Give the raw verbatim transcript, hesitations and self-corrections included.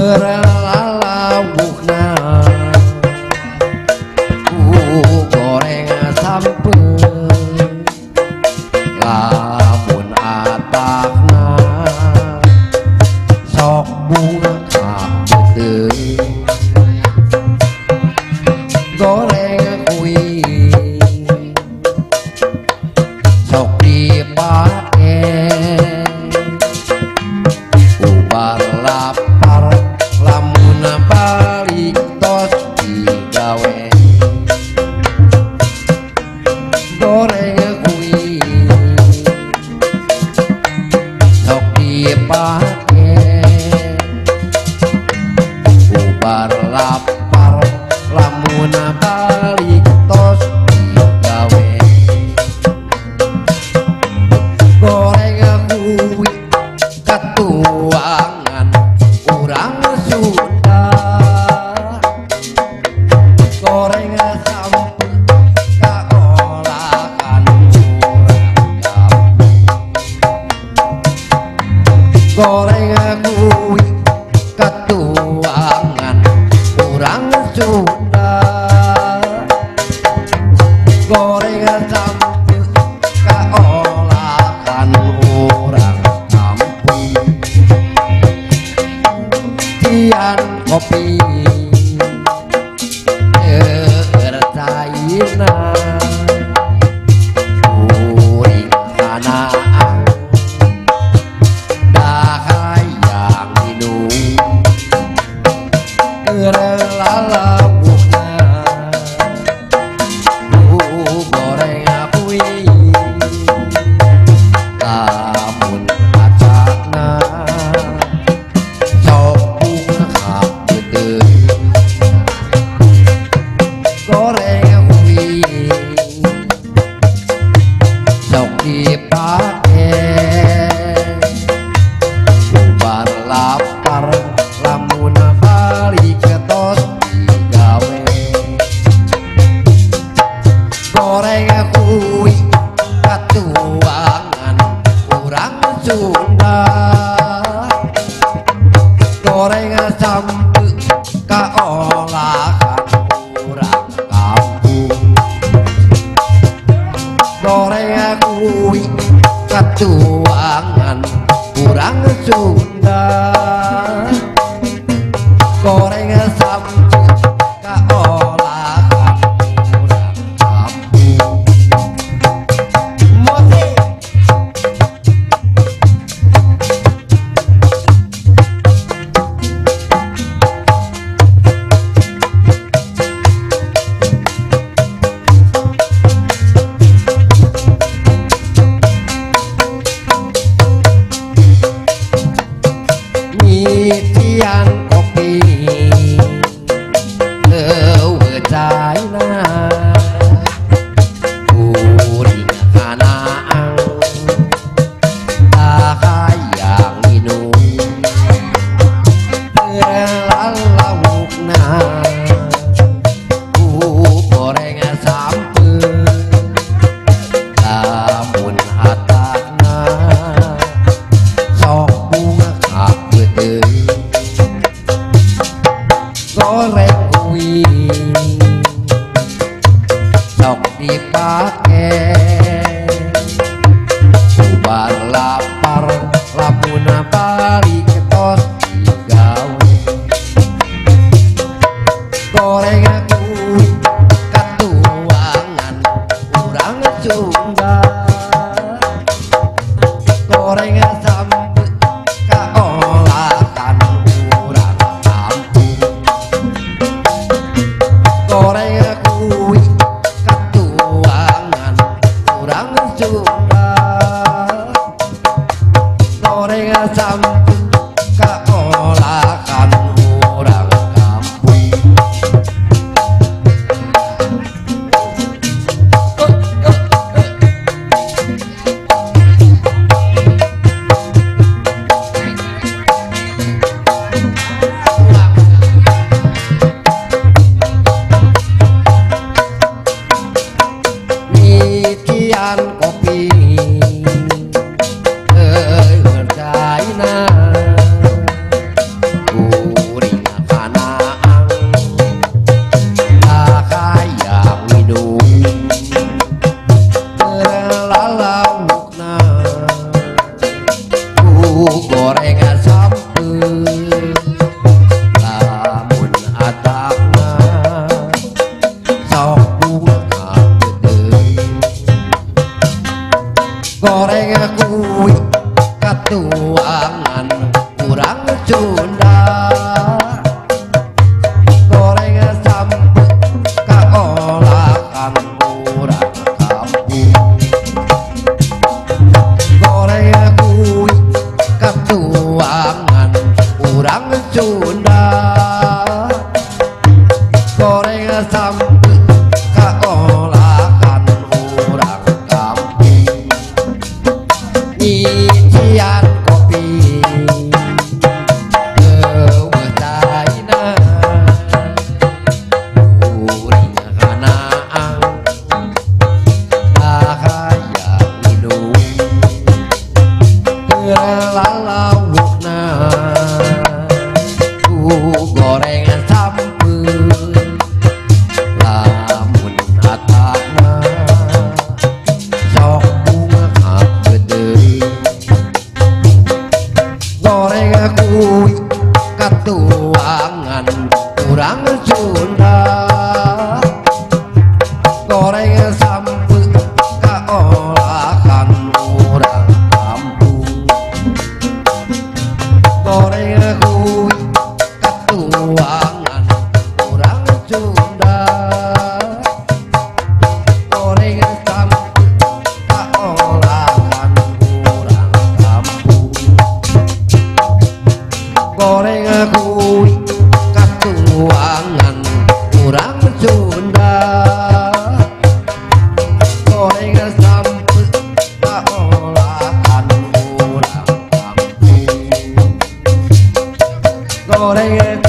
Gerlalawuhna ku goreng sampeng lamun atakna sok bunga kabeuteuy goreng kuing sok dipake ubar lapar lamun balik tos digawe goreng kuing sok dipake ubar lapar lamun balik tos digawe goreng kuing katuangan urang Sunda goreng sampe kaolahan urang goreng kuing katuangan urang Sunda goreng sampe kaolahan urang kampung tian kopi ertaina uring kanaan dahayang minum gerlalawuhna ku goreng kuing lamun acakna sok bunga kabeuteuy goreng kuing sok dipake ubar lapar lamun balik tos digawe goreng kuing katuangan urang Sunda goreng sampe kaolahan urang kampung goreng kuing katuangan urang Sunda goreng sampe kaolahan urang kampung musik nyician kopi eueuh caina uring kanaan dahayang minum gerlalawuhna ku goreng sampeung lamun hatakna sok bunga kabeuteuy goreng kuing sok dipake ubar lapar lamun balik tos digawe goreng kuing katuangan urang Sunda goreng sampe kaolahan urang kampung goreng kuing katuangan urang Sunda goreng sampe kaolahan urang kampung nyician kopi eueuh caina sampeun lamun adakna sok bunga deui goreng kuwi katuangan kurang Sunda goreng sampeun kaolakan kurang kampung goreng kuwi katuangan kurang Sunda goreng sampeun kaolakan kurang kampung nyician kopi kewetaina uring hanaang dahaya minum lalawukna ku goreng sampeun lamun atana sok bunga deui goreng kuwi katuangan kurang Sunda goreng sampeun kaolakan urang kampung goreng kuwi katuangan kurang Sunda goreng sampeun kaolakan urang kampung goreng kuwi katuangan kurang Sunda goreng sampeun kaolakan urang kampung goreng